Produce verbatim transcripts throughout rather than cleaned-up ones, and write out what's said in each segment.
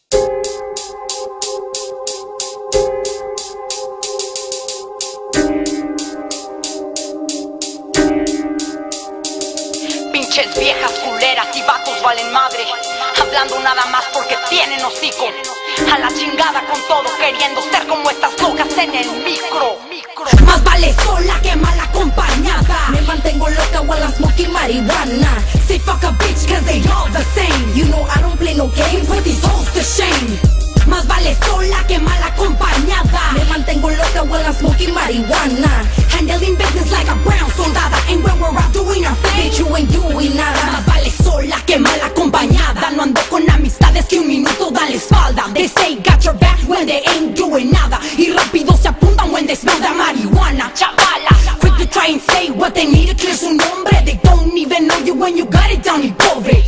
Pinches viejas culeras y vatos valen madre, hablando nada más porque tienen hocico. A la chingada con todo, queriendo ser como estas locas en el micro. Más vale sola que mal acompañada. Me mantengo loca while I'm smoking marijuana. Say fuck a bitch cause they all the same. You know I don't play no games, put these hoes to shame. Más vale sola que mal acompañada. Me mantengo loca while I'm smoking marijuana. Handling business like a brown soldada. And when we're out doing our thing, bitch, you ain't doing nada. Más vale sola que mal acompañada. No ando con amistades que un minuto dan la espalda. They say got your back when they ain't doing nada. Y rápido se apuntan when they smell that marijuana. Chavala, quick to try and say what they need to clear su nombre. They don't even know you when you got it down y pobre.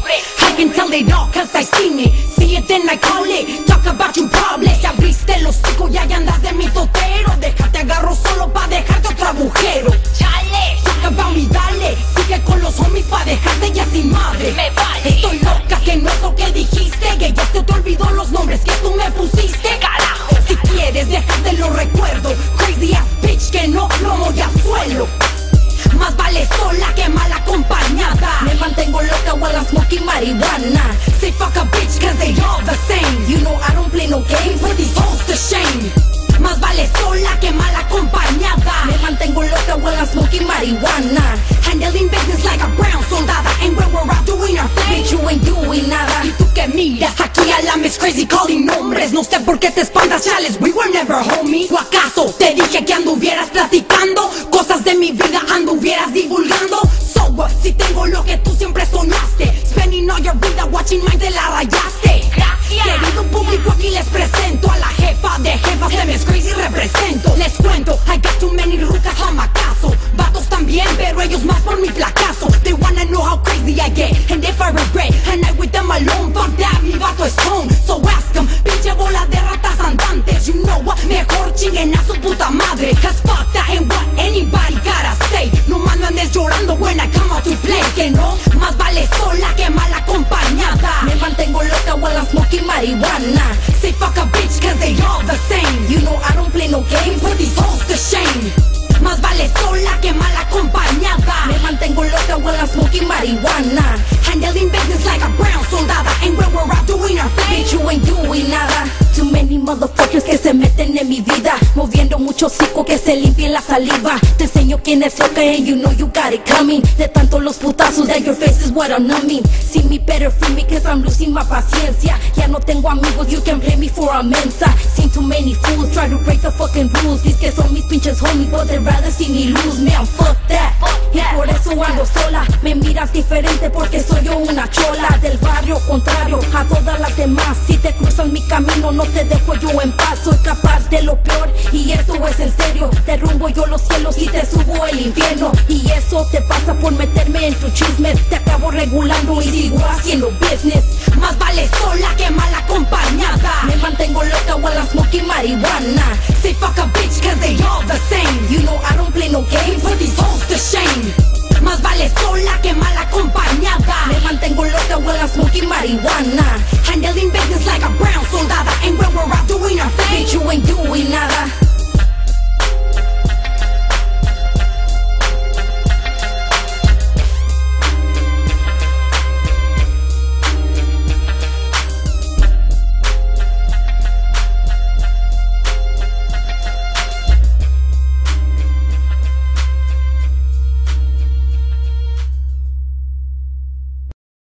I can tell they all cause I seen it. See it then I call it. Talk about you problems. Ya abriste los hocico y ahí andas de mi totero. Déjate agarro solo pa' dejarte otro agujero. Chale, talk about me, dale. Sigue con los homies pa' dejarte ya sin madre. Me vale. Estoy loca que no es lo que dijiste. Que ya se te olvidó los nombres que tú me pusiste. Carajo, si quieres dejarte lo recuerdo. Crazy ass bitch que no plomo ya al suelo. Más vale sola que mal acompañada. Me mantengo loca while I'm smoking marijuana. Say fuck a bitch cause they all the same. You know I don't play no games, put these hoes to shame. Más vale sola que mal acompañada. Me mantengo loca while I'm smoking marijuana. Handling business like a brown soldada. And when we're out doing our thing, bitch, you ain't doing nada. Y tú que miras aquí a la Miss Crazy calling nombres. No sé por qué te espantas, chales, we were never homies. ¿O acaso te dije que anduvieras platicando cosas de mi vida, anduvieras divulgando? So what, si tengo lo que tú siempre soñaste. Spending all your vida watching mine, te la rayaste. Gracias. Querido público, aquí les presento a la jefa de jefas de Miss Crazy represento. Les cuento, I got too many rucas a macazo. Vatos también, pero ellos más por mi fracaso. They wanna know how crazy I get, and if I regret, and I with them alone, fuck that, mi vato es home. So ask them, pinche bola de ratas andantes. You know what, mejor chinguen a su puta madre. Cause fuck that ain't what anybody gotta say. No más no andes llorando when I come out to play. Que no, más vale sola que mal acompañada. Me mantengo loca while I'm smoking marijuana. Say fuck a bitch cause they all the same. You know I don't play no games, put these hoes to shame. Más vale sola que mal acompañada. Me mantengo loca while I'm smoking marijuana. Handling business like a brown soldada. And when we're out doing our thing, bitch, you ain't doing nada. Too many motherfuckers que se meten en mi vida, moviendo mucho hocico que se limpien la saliva. Te enseño quién es loca and you know you got it coming. De tanto los putazos that your face is what I'm numbing. See me better feel me cause I'm losing my paciencia. Ya no tengo amigos, you can blame me for a mensa. Seen too many fools try to break the fucking rules. Dice que son mis pinches homies but they rather see me lose. Man, fuck that. Y por eso ando sola. Me miras diferente porque soy yo una chola del barrio contrario a todas las demás. Si te cruzan mi camino no te dejo yo en paz. Soy capaz de lo peor y esto es en serio. Derrumbo yo los cielos y te subo el infierno. Y eso te pasa por meterme en tu chisme. Te acabo regulando y sigo haciendo business. Más vale